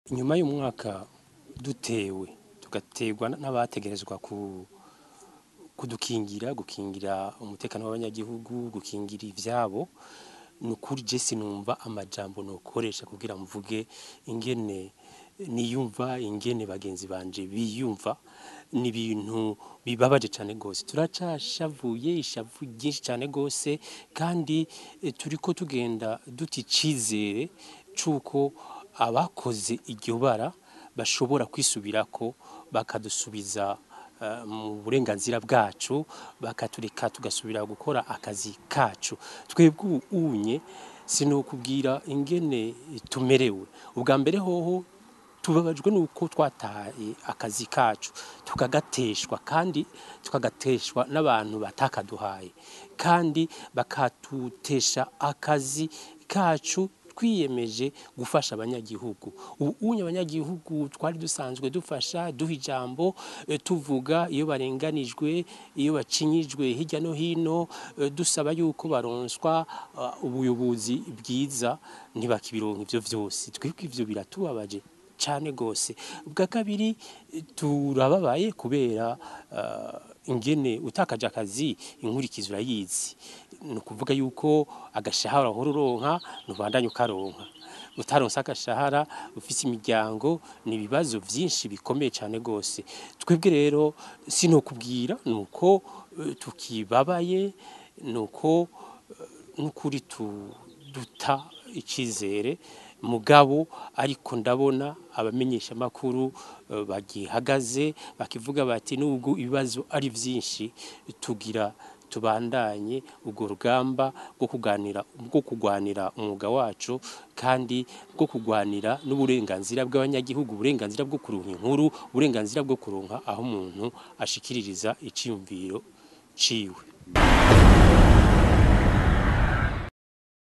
Inyuma y'umwaka dutewe tugaterwa n'abategerezwa gukingira umutekano w'abanyagihugu, gukingira ivyabo, nukuri je sinumva amajambo nokoresha kugira mvuge ingene niyumva, ingene bagenzi banje biyumva. Ni ibintu bibabaje cane gose, turacashavuye ishavu ryinshi cane gose, kandi turiko tugenda duta icizere cuko abakoze iryo bara bashobora kwisubirako bakadusubiza mu burenganzira bwacu, bakatureka tugasubira gukora akazi kacu. Twebwe unye sinokubwira ingene tumerewe. Ubwa mbere hoho tubabajwe nuko twataye akazi kacu tukagateshwa, kandi tukagateshwa n'abantu batakaduhaye, kandi bakatutesha akazi kacu twiyemeje gufasha abanyagihugu. Unye abanyagihugu twari dusanzwe dufasha, duha ijambo, tuvuga iyo barenganijwe, iyo bacinyijwe hirya no hino, dusaba yuko baronswa ubuyobozi bwiza, ntibakibironka ivyo vyose. Twebwe ivyo biratubabaje cane gose. Ubwa kabiri turababaye kubera ingene utakaje akazi inkurikizo urayizi. Ni ukuvuga yuko agashahara wahora uronka ntubandanya ukaronka, utaronse agashahara ufise imiryango, ni ibibazo vyinshi bikomeye cane gose. Twebwe rero sinokubwira nuko tukibabaye, nuko nukuri duta icizere, mugabo ariko ndabona abamenyesha makuru bagihagaze bakivuga bati nubwo ibibazo ari vyinshi tugira tubandanye ugo rugamba rwo kugwanira umwuga wacu, kandi bwo kugwanira n'uburenganzira bw'abanyagihugu, uburenganzira bwo kuronka inkuru, uburenganzira bwo kuronka aho umuntu ashikiririza iciyumviro ciwe.